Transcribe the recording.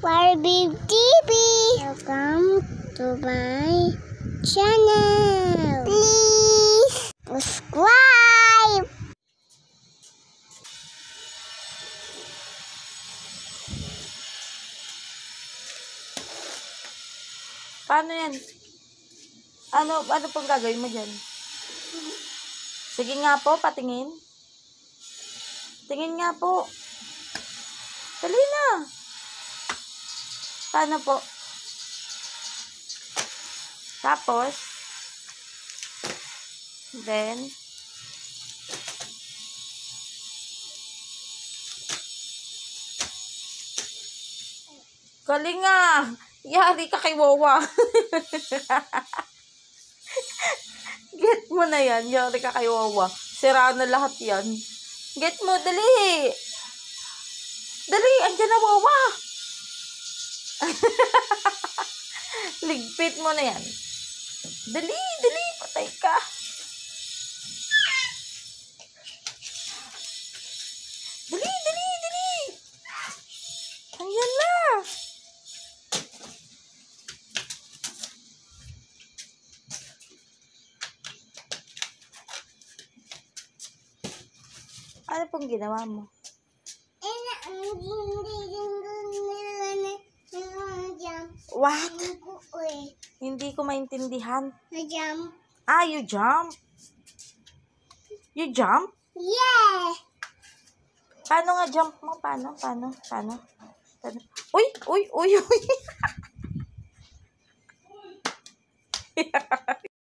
Barbie TV. Welcome to my channel. Please subscribe. Paano yan? Ano pong gagawin mo dyan? Sige nga po, patingin. Tingin nga po. Dali na. Paano po? Tapos, then, galing nga. Yari ka kay Wawa. Get mo na yan. Yari ka kay Wawa. Sira na lahat yan. Get mo, dali. Dali, andyan na Wawa. Ligpit mo na yan. Dali, patay ka. Dali. Ayan na. Ano pong ginawa mo? What? Hindi ko maintindihan. Ah, you jump? You jump? Yeah. Paano nga jump mo? Paano? Uy!